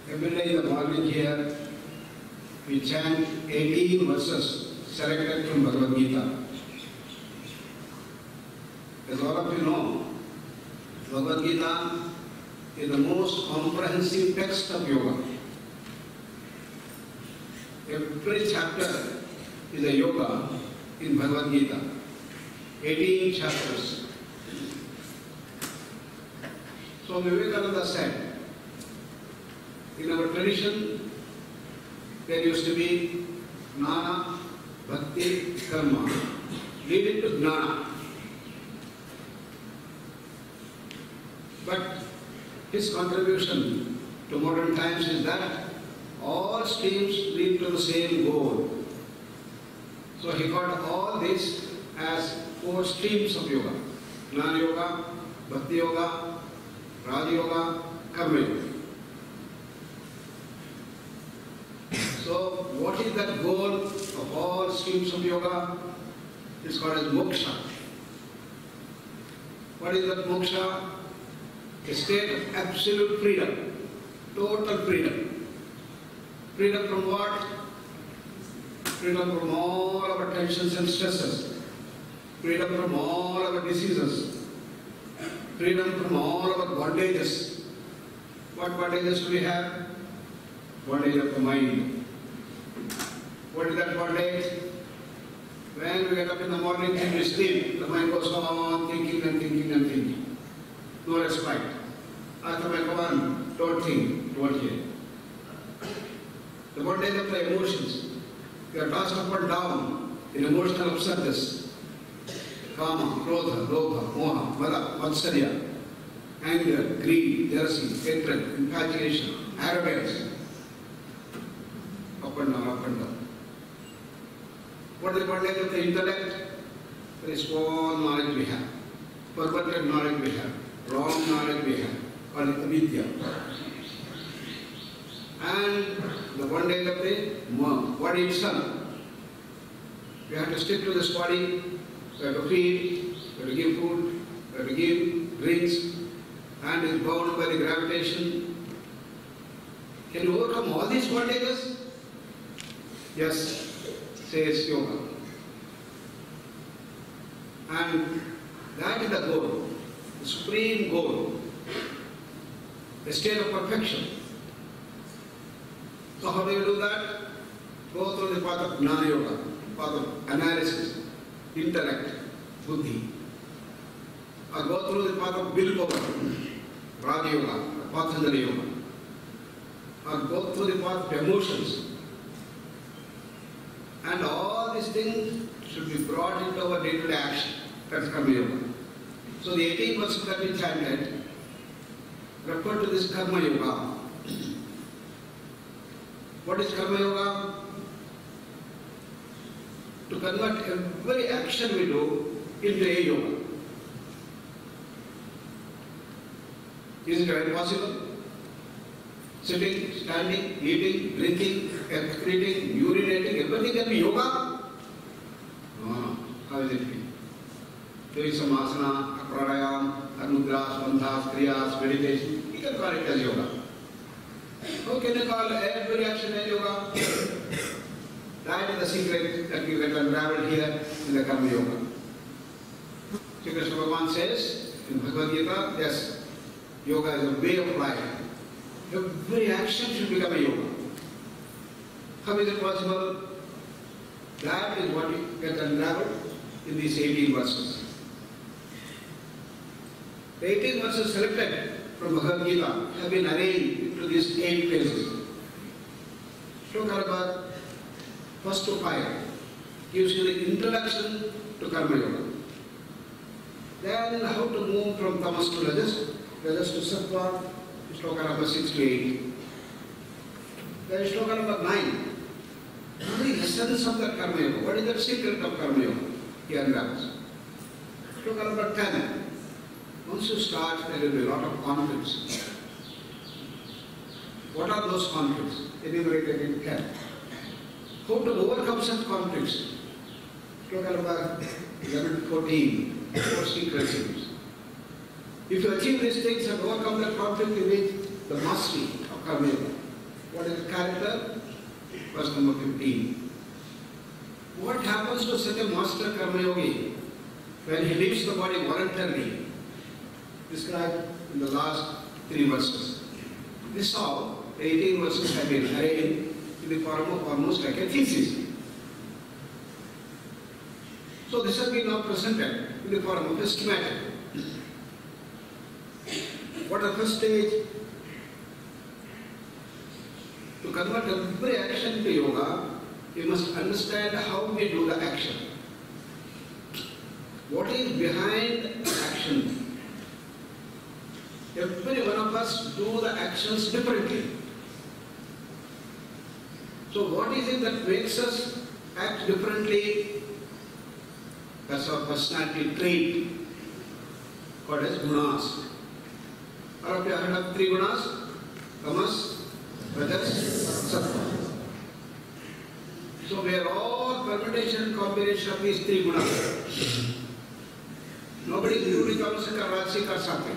Every day in the morning here, we chant 18 verses selected from Bhagavad Gita. As all of you know, Bhagavad Gita is the most comprehensive text of yoga. Every chapter is a yoga in Bhagavad Gita. 18 chapters. So Vivekananda said, in our tradition, there used to be Jnana, Bhakti, Karma, leading to Jnana. But his contribution to modern times is that all streams lead to the same goal. So he got all this as 4 streams of yoga. Jnana Yoga, Bhakti Yoga, Raja Yoga, Karma Yoga. So what is that goal of all streams of yoga? It's called as moksha. What is that moksha? A state of absolute freedom, total freedom. Freedom from what? Freedom from all our tensions and stresses. Freedom from all our diseases. Freedom from all our bondages. What bondages do we have? Bondage of the mind. What is that bondage? When we get up in the morning and we sleep, the mind goes on thinking and thinking and thinking. No respite. After my command, don't think, don't hear. The bondage of the emotions. You are tossed up and down in emotional upsetness. Kama, Krodha, Lobha, Moha, Mada, Matsarya, anger, greed, jealousy, hatred, infatuation, arrogance. Up and down, up and down. What is the bondage of the intellect? Very small knowledge we have, perverted knowledge we have, wrong knowledge we have, called avidya. And the bondage of the body itself. We have to stick to this body, we have to feed, we have to give food, we have to give drinks, and is bound by the gravitation. Can you overcome all these bondages? Yes. Says yoga. And that is the goal, the supreme goal, the state of perfection. So how do you do that? Go through the path of Jnana Yoga, path of analysis, intellect, buddhi. Or go through the path of willpower, Raja Yoga, Patanjali Yoga. Or go through the path of emotions. And all these things should be brought into our day-to-day action. That's Karma Yoga. So the 18 verses that we chanted refer to this Karma Yoga. What is Karma Yoga? To convert every action we do into a yoga. Is it very possible? Sitting, standing, eating, drinking, excreting, urinating, everything can be yoga? No. How is it? Doing some asana, pranayam, mudras, bandhas, kriyas, meditation, you can call it as yoga. How can you call every action as yoga? That is the secret that you get unraveled here in the Karma Yoga. Sri Krishna Bhagavan says in Bhagavad Gita, yes, yoga is a way of life. Every action should become a yoga. How is it possible? That is what you get unraveled in these 18 verses. The 18 verses selected from Bhagavad Gita have been arranged into these 8 phases. Shloka number 1 to 5 gives you the introduction to Karma Yoga. Then how to move from tamas to rajas, rajas to sattva, Shloka number 6 to 8. Then Shloka number 9. What is the essence of that Karma Yoga? What is the secret of Karma Yoga? Here unravels. Shloka number 10. Once you start, there will be a lot of conflicts. What are those conflicts? Enumerated in 10. How to overcome such conflicts? Shloka number 11 to 14. 4 secrets. If you achieve these things and overcome that conflict, you reach the mastery of Karma Yoga. What is character? Verse number 15. What happens to such a master karma yogi when he leaves the body voluntarily? Described in the last 3 verses. This how 18 verses have been arranged in the form of almost like a thesis. So this has been now presented in the form of a schematic. What is the first stage? To convert every action to yoga, we must understand how we do the action. What is behind the action? Every one of us do the actions differently. So what is it that makes us act differently? That's our personality trait called as gunas. All of you have heard of 3 gunas? Tamas, Rajas, Sattva. So we are all permutation and combination of these 3 gunas. Nobody truly becomes a Rajasi or something.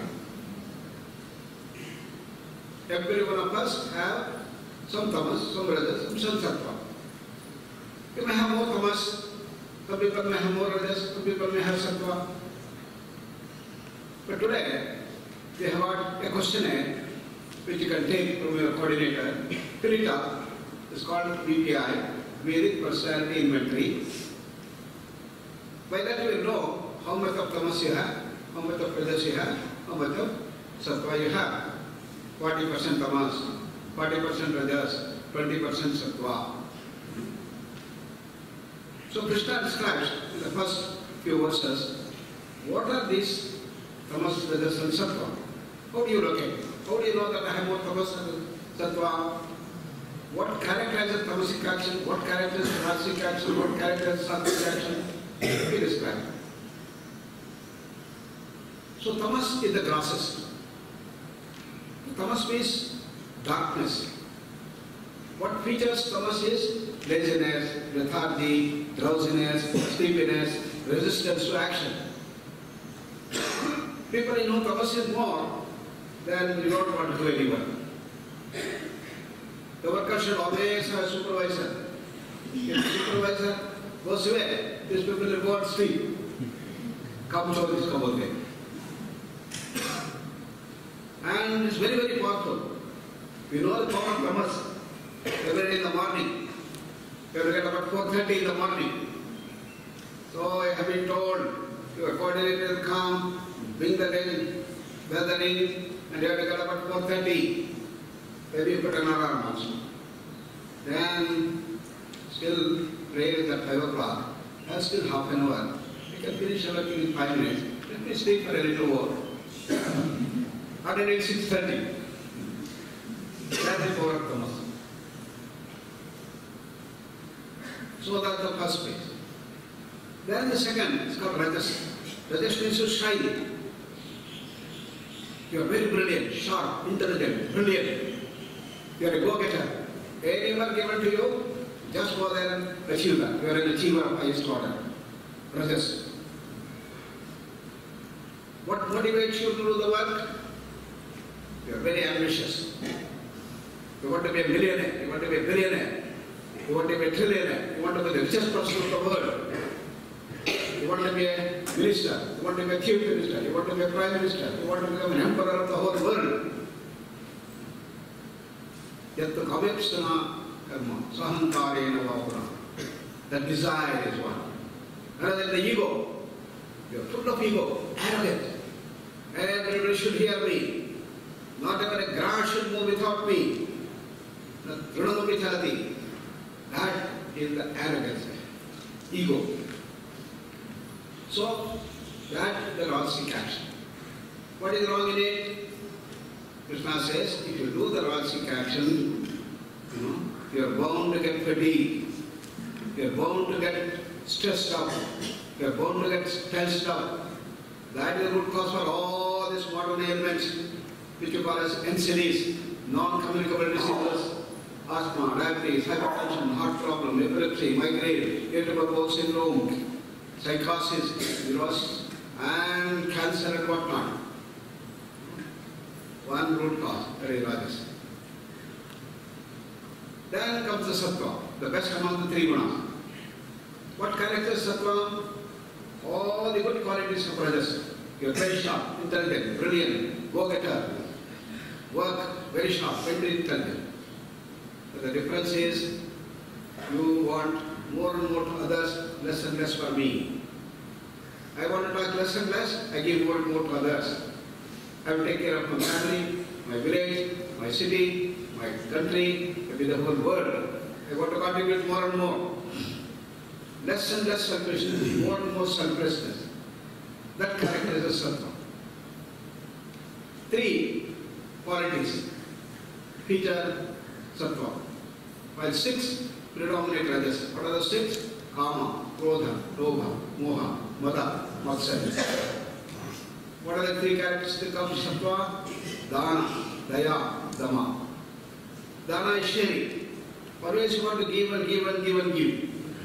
Every one of us have some tamas, some rajas, some sattva. You may have more tamas, some people may have more rajas, some people may have sattva. But today, we have got a questionnaire which you can take from your coordinator, fill it up. It's called VPI, Vedic Personality Inventory. By that you will know how much of tamas you have, how much of rajas you have, how much of sattva you have. 40% tamas, 40% rajas, 20% sattva. So Krishna describes in the first few verses, what are these tamas, rajas and sattva? How do you locate? How do you know that I have more tamas and sattva? What characterizes tamasic action? What characterizes rajasic action? What characterizes sattvic action? He describes. So tamas is the grasses. Tamas means darkness. What features tamas is? Laziness, lethargy, drowsiness, sleepiness, resistance to action. People know tamas is more, then you don't want to do any work. The worker should always have a supervisor. If the supervisor goes away, these people will go and sleep. Come show this, come away. And it's very, very powerful. We know the power of tamas. Every day in the morning, you have to get about 4:30 in the morning. So I have been told, your coordinator will come, bring the ring, gathering, and you have to get about 4:30. Maybe you put an alarm also. Then, still prayer is at 5 o'clock. That's still half an hour. You can finish everything in 5 minutes. Let me sleep for a little more. And then it's 6:30. That is power of tamas. So that's the first phase. Then the second is called rajas. Rajas means to shine. You are very brilliant, sharp, intelligent, brilliant. You are a go-getter. Any work given to you, just go there and achieve that. You are an achiever of highest order. Rajas. What motivates you to do the work? You are very ambitious. You want to be a millionaire, you want to be a billionaire, you want to be a trillionaire, you want to be the richest person of the world. You want to be a minister, you want to be a chief minister, you want to be a prime minister, you want to become an emperor of the whole world. Yet the kavipsana karma, sahankarena vapura. That desire is one. Rather than the ego, you are full of ego, arrogant. Everybody should hear me. Not even a grass should move without me. That is the arrogance, ego. So, that is the rajasic action. What is wrong in it? Krishna says, if you do the rajasic action, you are bound to get fatigued. You are bound to get stressed out. You are bound to get tensed up. That is the root cause for all these modern ailments, which you call as NCDs, non-communicable diseases, asthma, diabetes, hypertension, heart problem, epilepsy, migraine, irritable bowel syndrome, psychosis, neurosis, and cancer and whatnot. One root cause, that is rajas. Then comes the sattva, the best among the three gunas. What characters sattva? All the good qualities of rajas. You're very sharp, intelligent, brilliant, go-getter, work very sharp, very intelligent. But the difference is, you want more and more to others, less and less for me. I want to talk less and less, I give more and more to others. I will take care of my family, my village, my city, my country, maybe the whole world. I want to contribute more and more. Less and less selfishness, more and more selflessness. That characterizes sattva. 3 qualities feature sattva, while 6 predominate rajas. What are the 6? Kama, Krodha, Lobha, Moha, Mada, Matsarya. What are the 3 characteristics of sattva? Dana, Daya, Dama. Dana is sharing. Always you want to give and give and give and give.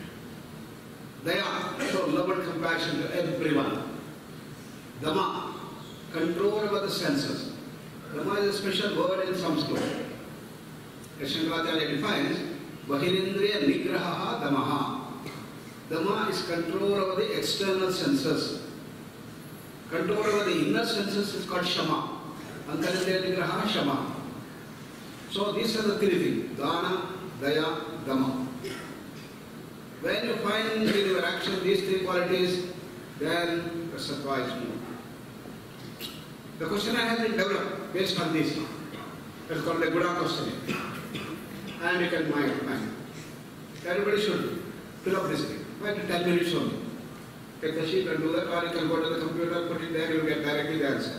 Daya, show love and compassion to everyone. Dama, control over the senses. Dama is a special word in Sanskrit. As Shankaracharya defines, Bahirindriya Nigraha Damaha. Dama is control over the external senses. Control over the inner senses is called Shama. Antarindriya Nigraha Shama. So these are the 3 things. Dana, Daya, Dama. When you find in your action these 3 qualities, then the sattva is more. The question has been developed based on this. It's called the Guna question. And you can mind. Everybody should fill up this thing. 5 to 10 minutes only. Take the sheet and do that, or you can go to the computer, put it there, you will get directly the answer.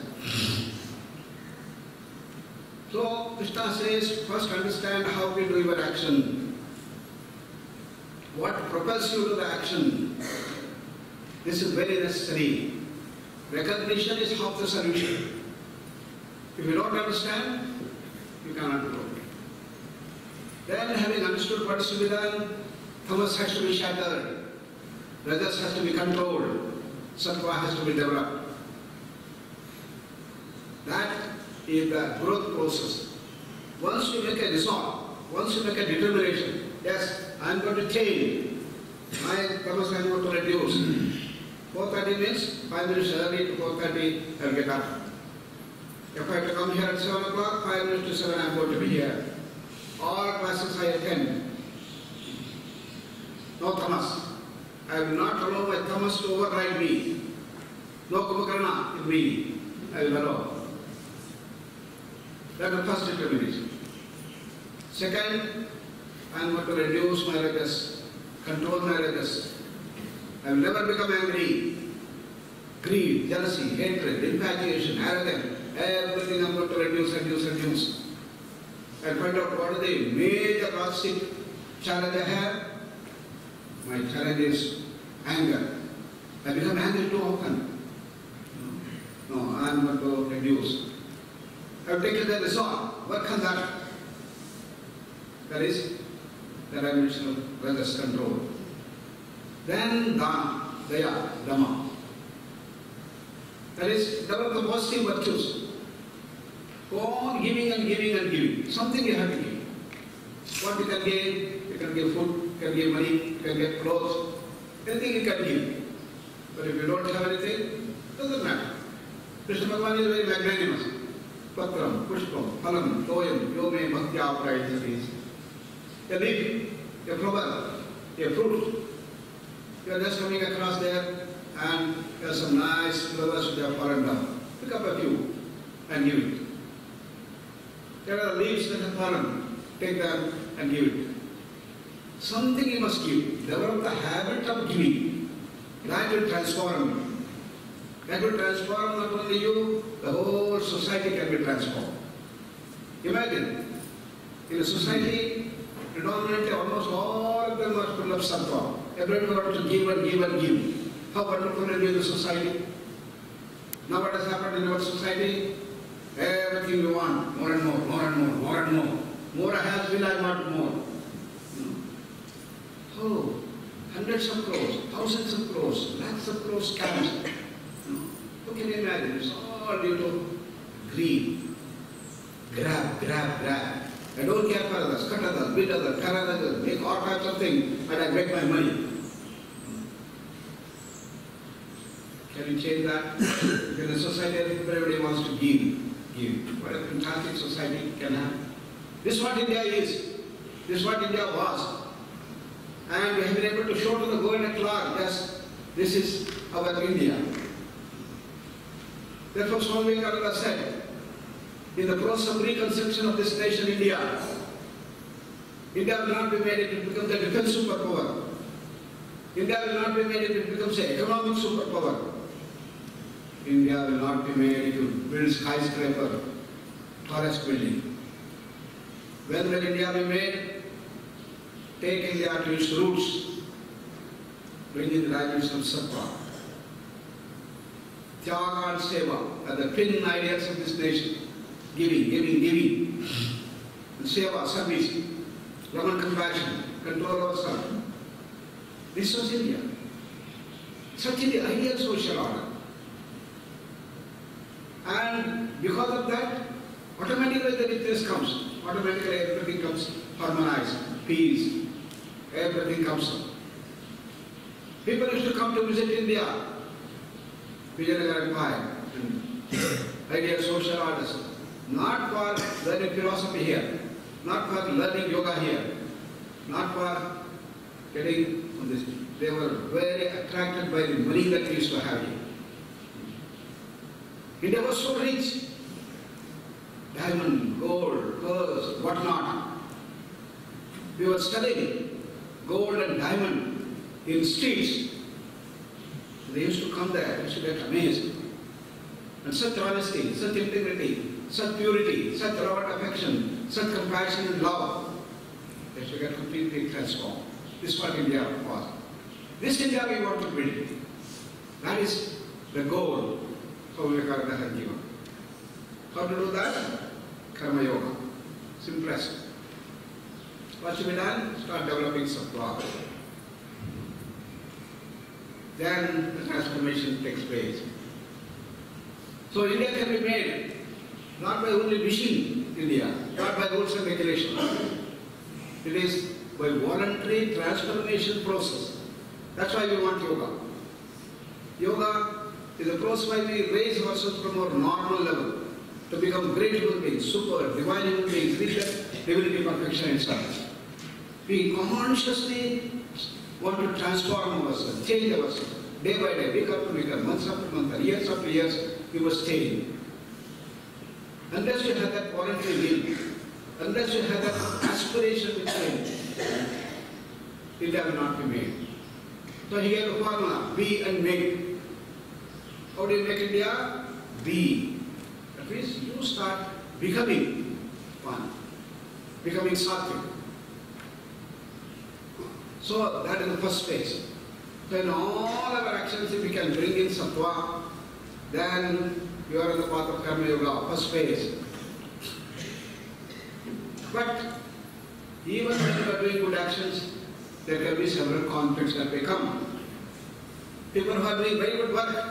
So Krishna says, first understand how we do your action. What propels you to the action? This is very necessary. Recognition is half the solution. If you don't understand, you cannot do it. Then, having understood what is to be done, tamas has to be shattered, rajas has to be controlled, sattva has to be developed. That is the growth process. Once you make a resolve, once you make a determination, yes, I am going to change, my tamas I am going to reduce. 4:30 means 5 minutes early to 4:30 I will get up. If I have to come here at 7 o'clock, 5 minutes to 7 I am going to be here. All classes I attend. No tamas. I will not allow my tamas to override me. No kumakarna in me. I will allow. That is the first determination. Second, I am going to reduce my rajas, control my rajas. I will never become angry. Greed, jealousy, hatred, infatuation, arrogance, everything I am going to reduce. And find out what are the major classic challenge I have. My challenge is anger. I become angry too often. No, I am going to reduce. I have taken the resolve. Work on that. That is the dimension of rajas control. Then dana, daya, dhamma. That is, develop the positive virtues. Go on giving and giving and giving. Something you have to give. What you can give? You can give food, you can give money, you can give clothes. Anything you can give. But if you don't have anything, it doesn't matter. Krishna Bhagavan is very magnanimous. Patram, pushpam, phalam, toyam, yome, bhaktya, prayati. A leaf, a flower, a fruit. You are just coming across there and there are some nice flowers which have fallen down. Pick up a few and give it. There are leaves that have fallen. Take them and give it. Something you must give. Develop the habit of giving. That will transform. That will transform not only you, the whole society can be transformed. Imagine, in a society, predominantly almost all of them are full of sattva. Everyone wants to give and give and give. How wonderful will be the society? Now what has happened in our society? Everything we want, more and more, more and more, more and more. More I have will I want more. Oh, hundreds of crores, thousands of crores, lakhs of crores scams. How can you imagine? It's all due to greed. Grab. I don't care for others, cut others, beat others, cut others, make all types of things, and I make my money. Can you change that? In a society, everybody wants to give. What a fantastic society can have. This is what India is. This is what India was. And we have been able to show to the world at large, yes, this is our India. Therefore, Swami Vivekananda said, in the process of reconstruction of this nation, India will not be made to become the defense superpower. India will not be made to become the economic superpower. India will not be made to build skyscraper, tallest building. When will India be made? Take India to its roots, bring in the dimension of sattva. Tyaga and seva are the twin ideas of this nation. Giving. And seva, service, love and compassion, control of self. This was India. Such is the ideal social order. And because of that, automatically the richness comes. Automatically everything comes harmonized, peace, everything comes up. People used to come to visit India, Vijayanagara Empire, and ideal social orders, not for learning philosophy here, not for learning yoga here, not for getting on this. They were very attracted by the money that we used to have here. India was so rich. Diamond, gold, pearls, whatnot. We were studying gold and diamond in streets. They used to come there, they used to get amazed. And such honesty, such integrity, such purity, such love and affection, such compassion and love, they used to get completely transformed. This is what India was. This India we want to build. That is the goal Swami Vivekananda has given. How to do that? Karma Yoga. Simplest. What should be done? Start developing sattva. Then the transformation takes place. So India can be made not by only wishing India, not by rules and regulations. It is by voluntary transformation process. That's why we want yoga. Yoga is a process where we raise ourselves from our normal level to become great human beings, super, divine human beings, reach divinity perfection itself. We consciously want to transform ourselves, change ourselves, day by day, week after week, months after month, years after years, we must change. Unless you have that voluntary will, unless you have that aspiration to change, India will not be made. So he gave a formula, be and make. How do you make India? Be. That means you start becoming one, becoming sattvic. So that is the first phase. Then all our actions, if we can bring in sattva, then you are in the path of karma yoga, first phase. But even when you are doing good actions, there can be several conflicts that may come. People who are doing very good work,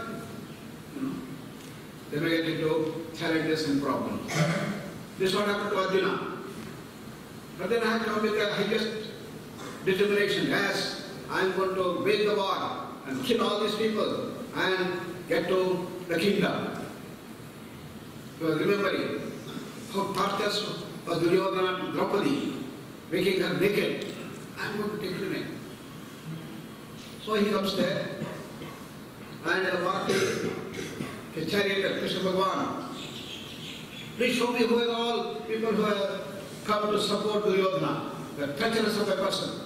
they may get into challenges and problems. This is what happened to Arjuna. But then I have come with the highest determination. Yes, I am going to wage the war and kill all these people and get to the kingdom. You are remembering how torturous was Duryodhana to Draupadi, making her naked. I am going to take revenge. So he comes there and walked a chariot of Krishna Bhagavan. Please show me who are all people who have come to support Duryodhana, the treacherous of a person.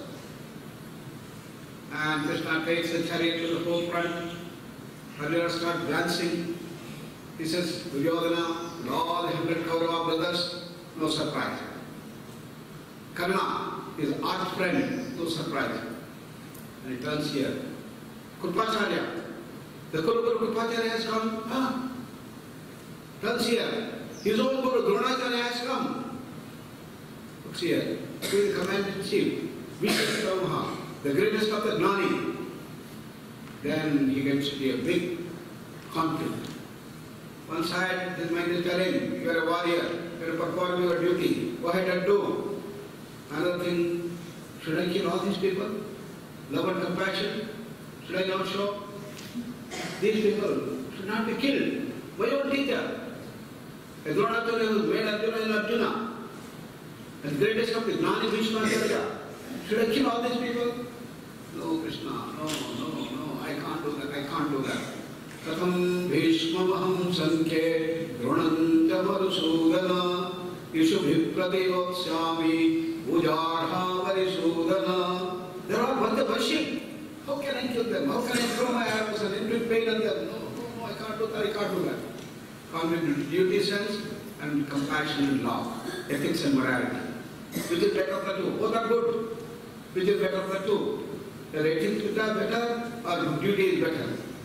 And Krishna takes the chariot to the forefront. Arjuna starts dancing. He says, Duryodhana, and all the 100 Kaurava brothers, no surprise. Karna, his arch friend, no surprise. And he turns here. Kripacharya, the Kuluguru Kripacharya has come. Turns here. His own Guru Dronacharya has come. Looks here. He is the commander-in-chief, Vishnu, the greatest of the Gnani. Then he gets to be a big conflict. One side, his mind is telling, you are a warrior, you are performing your duty. Go ahead and do. Another thing, should I kill all these people? Love and compassion? Should I not show? These people should not be killed. My own teacher. Adronatuna was made Arjuna in Arjuna. And the greatest of the Gnani Bhishmacharya. Should I kill all these people? No, Krishna, no, I can't do that. Katham Bhishmamaham Sankhe Dronanja Varusudana Yushu Bhipradevaksami Ujarha Varisudana. They are all worth worship. How can I kill them? How can I throw my arrows and inflict pain on them? No, I can't do that. Conflict of duty sense and compassion and love, ethics and morality. Which is better of the two? Both are good. Which is better of the two? The ethics is better or duty is better?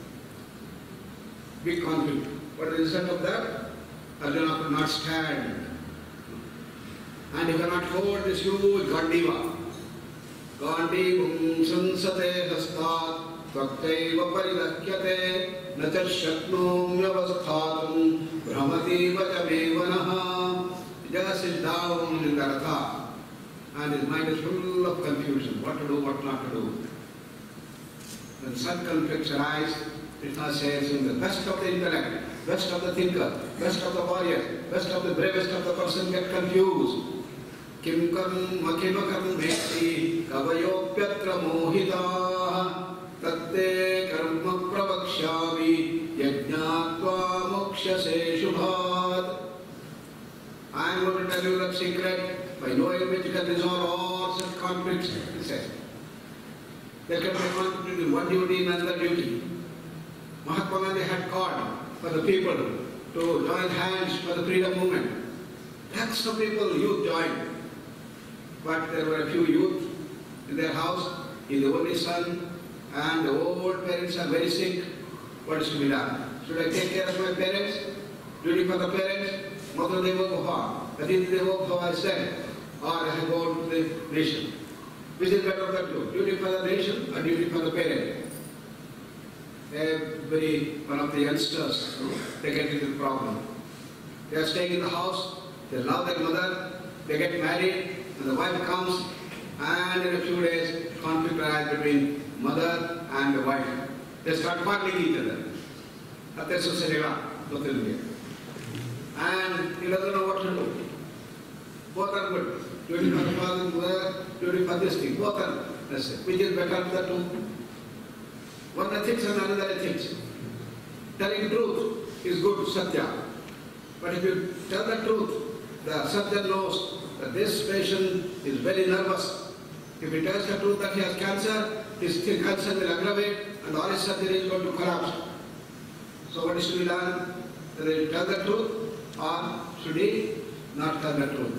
Big conflict. What is the result of that? Arjuna could not stand. And he cannot hold this huge Gandiva. Gandivam sansate hastat Vaktaiva paridakyate Nacha shaknomyavasthatum Brahmati vachamevanaha. He just sits down in the ratha and his mind is full of confusion. What to do, what not to do. When such conflicts arise, Krishna says in the best of the intellect, best of the thinker, best of the warrior, best of the bravest of the person get confused. Kim karma kimakam mekti kavayopyatra mohitaha tatte karma pravakshami yajnatva mokshase shubhat. I am going to tell you that secret by knowing which can resolve all such conflicts, he says. There can be conflict between one duty and another duty. Mahatma Gandhi had called for the people to join hands for the freedom movement. Lakhs of people, youth joined. But there were a few youth in their house. He is the only son and the old parents are very sick. What is to be done? Should I take care of my parents? Duty for the parents? Mother Deva Bhava, Aditi Deva Bhava is said, or I have gone to the nation. Which is better for you? Duty for the nation or duty for the parent? One of the youngsters, they get into the problem. They are staying in the house, they love their mother, they get married, and the wife comes, and in a few days, conflict arises between mother and the wife. They start fighting each other. And he doesn't know what to do. Both are good. Duty for the father and mother, duty for this thing. Both are necessary. Which is better of the two? One ethics and another ethics. Telling truth is good, satya. But if you tell the truth, the satya knows that this patient is very nervous. If he tells the truth that he has cancer, his cancer will aggravate and all his surgery is going to collapse. So what is to be done? Whether he tell the truth or should he not tell the truth?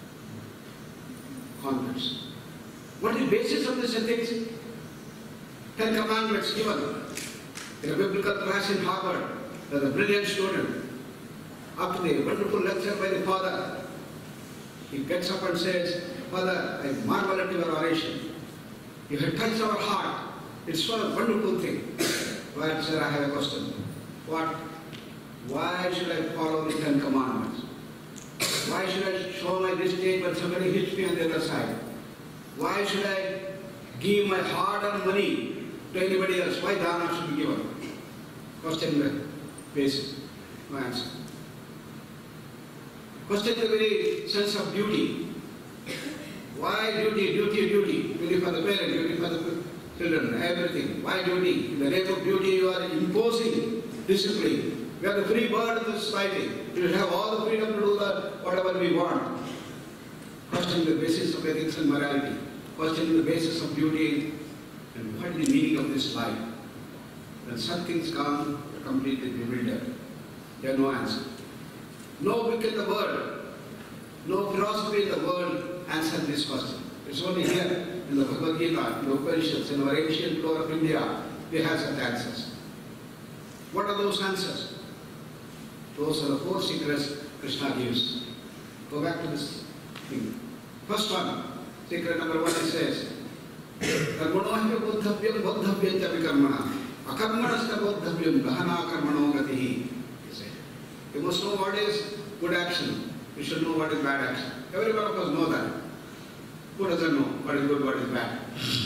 Conflicts. What is the basis of this ethics? 10 Commandments given in a biblical class in Harvard. There's a brilliant student. After the wonderful lecture by the father, he gets up and says, Father, I marvel at your oration. You have touched our heart. It's so a wonderful thing. But sir, I have a question. What? Why should I follow the 10 Commandments? Why should I show my distaste when somebody hits me on the other side? Why should I give my hard-earned money to anybody else? Why dana should be given? Question the basis. No answer. Question the very sense of duty. Why duty? Duty for the parent, duty for the children, everything. Why duty? In the name of duty, you are imposing discipline. We are the free bird of the society. We will have all the freedom to do whatever we want. Questioning the basis of ethics and morality. Questioning the basis of duty and what is the meaning of this life. When such things come, you're completely bewildered. There are no answer. No book in the world, no philosophy in the world answers this question. It's only here in the Bhagavad Gita, in the Upanishads, in our ancient lore of India, we have such answers. What are those answers? Those are the 4 secrets Krishna gives. Go back to this thing. First one, secret number 1, he says, Karmanohya bodhavyam bodhavyam chavikarmana. Akarmanasta bodhavyam gahana karmano gatihi. He said, you must know what is good action, You should know what is bad action. Every one of us knows that. Who doesn't know what is good, what is bad?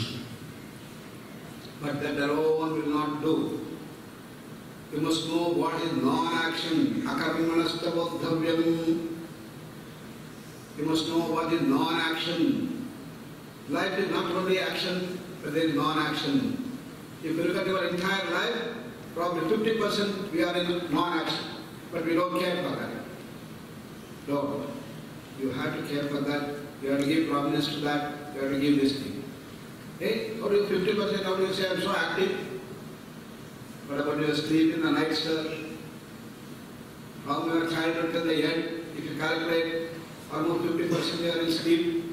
But that alone will not do. You must know what is non-action. Akarmanastavoddhavyam. You must know what is non-action. Life is not only action, but there is non-action. If you look at your entire life, probably 50% we are in non-action. But we don't care for that. No. You have to care for that. You have to give prominence to that. You have to give this thing. Hey, how do you 50%? How do you say I'm so active? What about your sleep in the night, sir? From your childhood till the end, if you calculate, almost 50% you are in sleep.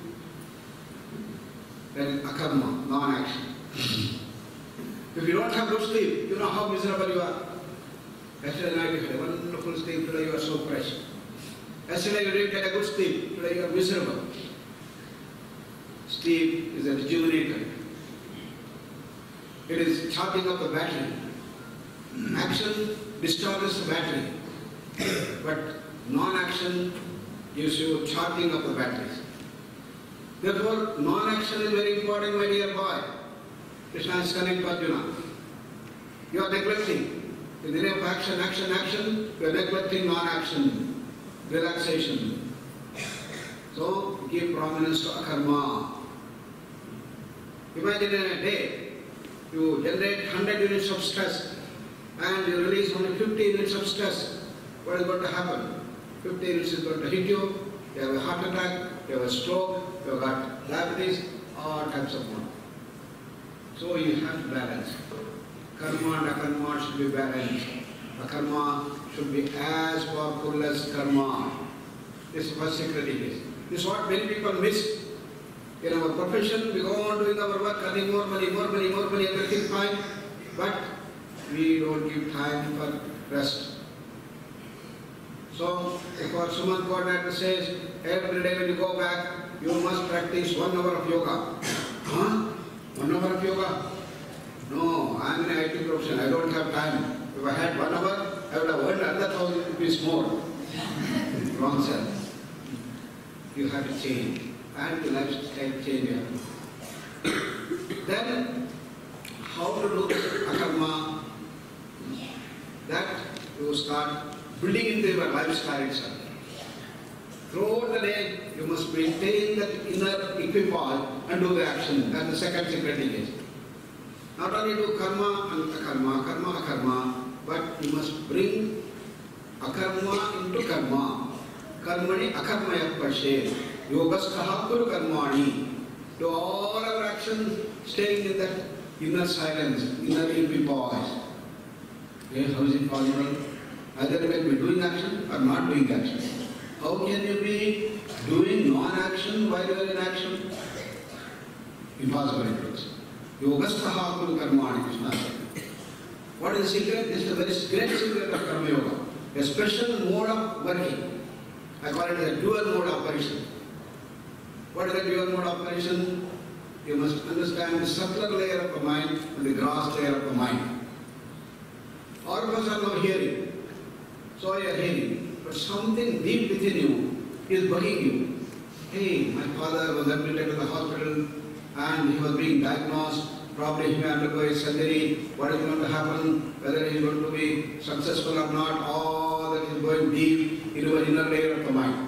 Then akarma, non-action. If you don't have good sleep, you know how miserable you are. Yesterday night you had a wonderful sleep, today you are so fresh. Yesterday you didn't get a good sleep, today you are miserable. Sleep is a rejuvenator. It is charging up the battery. Action discharges the battery, but non-action gives you charging up the batteries. Therefore, non-action is very important, my dear boy. Krishna is telling Arjuna. You are neglecting. In the name of action, action, action, you are neglecting non-action, relaxation. So, give prominence to akarma. Imagine in a day, you generate 100 units of stress and you release only 50 units of stress. What is going to happen? 50 units is going to hit you, you have a heart attack, you have a stroke, you have got diabetes, all types of one. So you have to balance. Karma and akarma should be balanced. Akarma should be as powerful as karma. This is what secret is. This is what many people miss. In our profession, we go on doing our work, earning more money, everything fine. But we don't give time for rest. So, if our Suman coordinator says, every day when you go back, you must practice 1 hour of yoga. Huh? 1 hour of yoga? No, I am in IT profession, I don't have time. If I had 1 hour, I would have earned another 1,000 rupees more. Wrong, sir. You have to change. And the lifestyle change. Then, how to do akarma? That you start building into your lifestyle itself. Throughout the day, you must maintain that inner equipoise and do the action. That's the second secret is. Not only do karma and akarma, karma, akarma, but you must bring akarma into karma. Karmani akarmaya pashe. Yogastaha kuru karmani. Do all our actions staying in that inner silence, inner equipoise. Okay, how is it possible? Either you can be doing action or not doing action. How can you be doing non-action while you are in action? Impossible it looks. Yogastaha kuru karmani, Krishna said. What is the secret? This is the very great secret of karma yoga. A special mode of working. I call it a dual mode operation. What is the dual mode operation? You must understand the subtler layer of the mind and the gross layer of the mind. All of us are now hearing. So you are hearing. But something deep within you is bugging you. Hey, my father was admitted to the hospital and he was being diagnosed. Probably he may undergo a surgery. What is going to happen? Whether he is going to be successful or not, all that is going deep into the inner layer of the mind.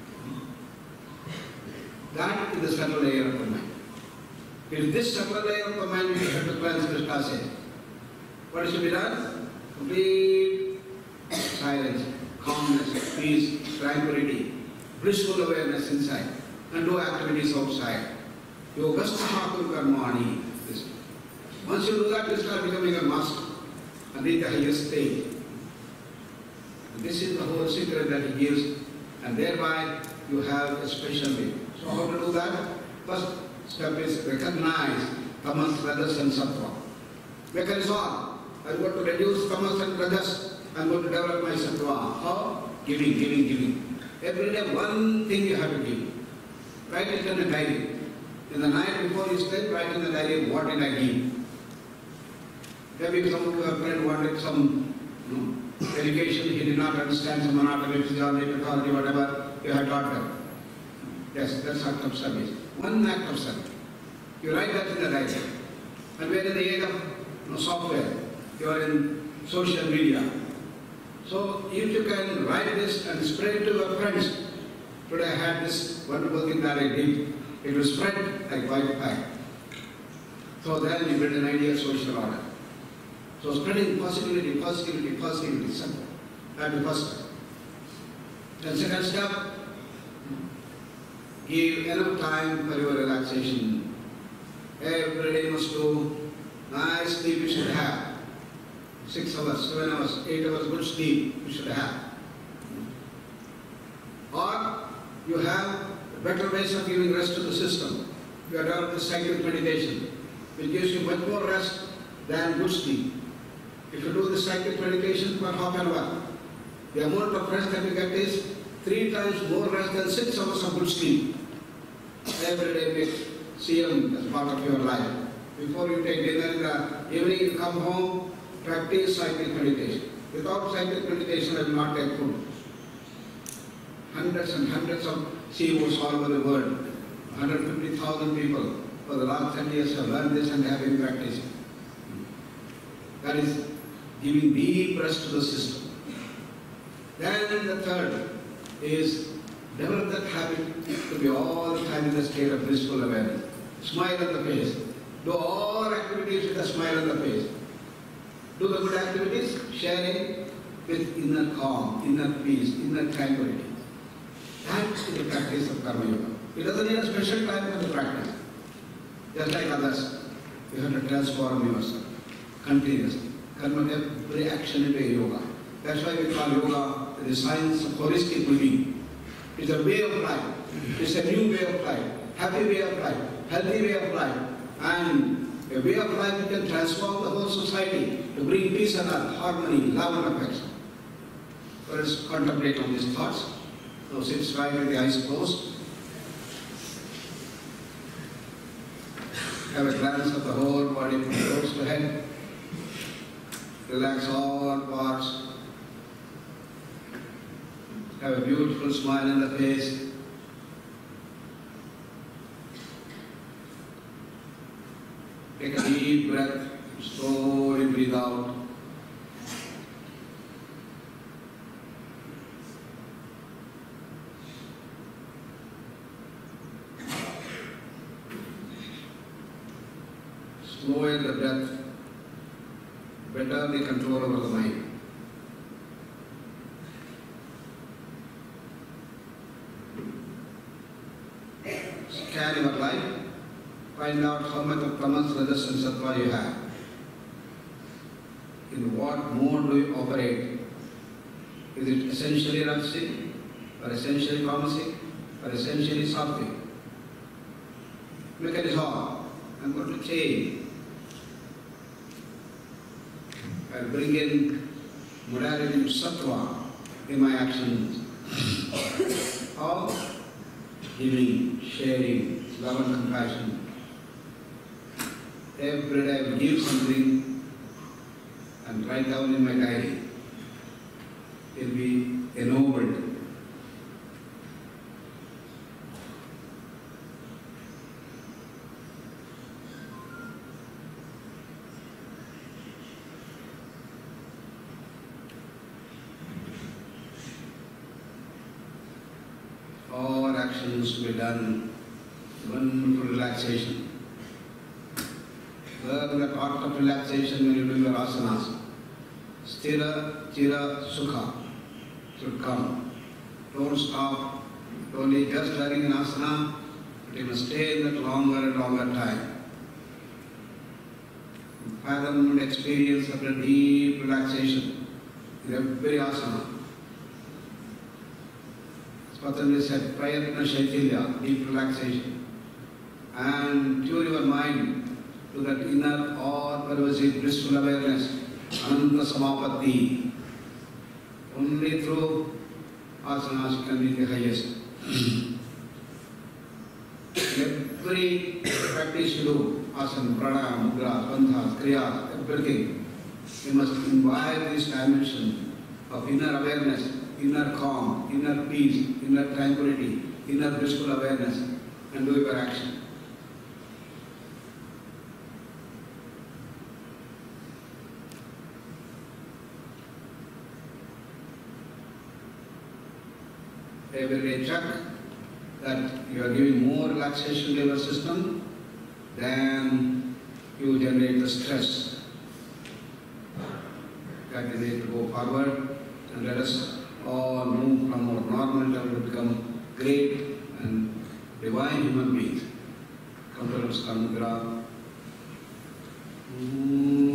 That is the subtle layer of the mind. It is this subtle layer of the mind we have to cleanse, Krishna says. What should be done? Complete silence, calmness, peace, tranquility, blissful awareness inside, and do activities outside. Yogastaha kuru karmani. Once you do that, you start becoming a master and reach the highest stage. And this is the whole secret that he gives, and thereby you have a special way. So how to do that? First step is recognize tamas, rajas and sattva. Make a resolve. I am going to reduce tamas and rajas. I am going to develop my sattva. How? Giving, giving, giving. Every day one thing you have to give. Write it in a diary. In the night before you sleep, write in the diary, what did I give? Maybe some of your friend wanted some education, he did not understand some anatomy, physiology, pathology, whatever. you have taught them. Yes, that's act of service. One act of service. You write that in the diary. And we are in the age of software. You are in social media. So if you can write this and spread it to your friends, today I had this wonderful thing that I did. It will spread like wildfire. So then we build an idea of social order. So spreading positivity, positivity, positivity, simple. That's the first step. The second step, give enough time for your relaxation. Every day must do nice sleep you should have. 6 hours, 7 hours, 8 hours good sleep you should have. Or you have better ways of giving rest to the system. You have developed the cyclic meditation, which gives you much more rest than good sleep. If you do the cyclic meditation for half an hour, the amount of rest that you get is 3 times more rest than 6 hours of good sleep. Every day make CM as part of your life. Before you take dinner in the evening, you come home, practice cyclic meditation. Without cyclic meditation, I will not take food. Hundreds and hundreds of CEOs all over the world, 150,000 people for the last 10 years have learned this and have been practicing. That is giving deep rest to the system. Then the third is develop that habit to be all the time in a state of blissful awareness. Smile on the face. Do all activities with a smile on the face. Do the good activities, sharing with inner calm, inner peace, inner tranquility. That is the practice of Karma Yoga. It doesn't need a special time for the practice. Just like others, you have to transform yourself continuously. Convert every action into a yoga. That's why we call yoga the science of holistic living. It's a way of life. It's a new way of life. Happy way of life. Healthy way of life. And a way of life that can transform the whole society to bring peace and harmony, love and affection. Let us contemplate on these thoughts. Now sit right with the eyes closed. Have a glance of the whole body from toes to head. Relax all parts. Have a beautiful smile on the face. Take a deep breath. Slowly breathe out. Slow the breath. Better the control over the mind. Scan your life. Find out how much of tamas, rajas and sattva you have. In what mode do you operate? Is it essentially rajasic, or essentially tamasic, or essentially sattvic? Make a resolve. I'm going to change. I'll bring in modality of sattva in my actions. How? Giving, sharing, love and compassion. Every day I will give something and write down in my diary. It will be ennobled. All actions to be done, wonderful relaxation. Learn the art of relaxation when you do your asanas. Sthira, chira, sukha should come. Don't stop. Don't be just learning an asana, but you must stay in that longer and longer time. Fathom and experience of a deep relaxation in every asana. Patanjali said, Prayatna Shaitilya, deep relaxation. And tune your mind to that inner all-pervasive blissful awareness, Ananda Samapatti. Only through asanas can be the highest. Every practice you do, asana, pranayama, mudras, bandhas, kriyas, everything, you must imbibe this dimension of inner awareness inner calm, inner peace, inner tranquility, inner blissful awareness, and do your action. Every day check that you are giving more relaxation to your system than you generate the stress. That you need to go forward and let us all move from our normal level to become great and divine human beings. Come to us, Karmukra.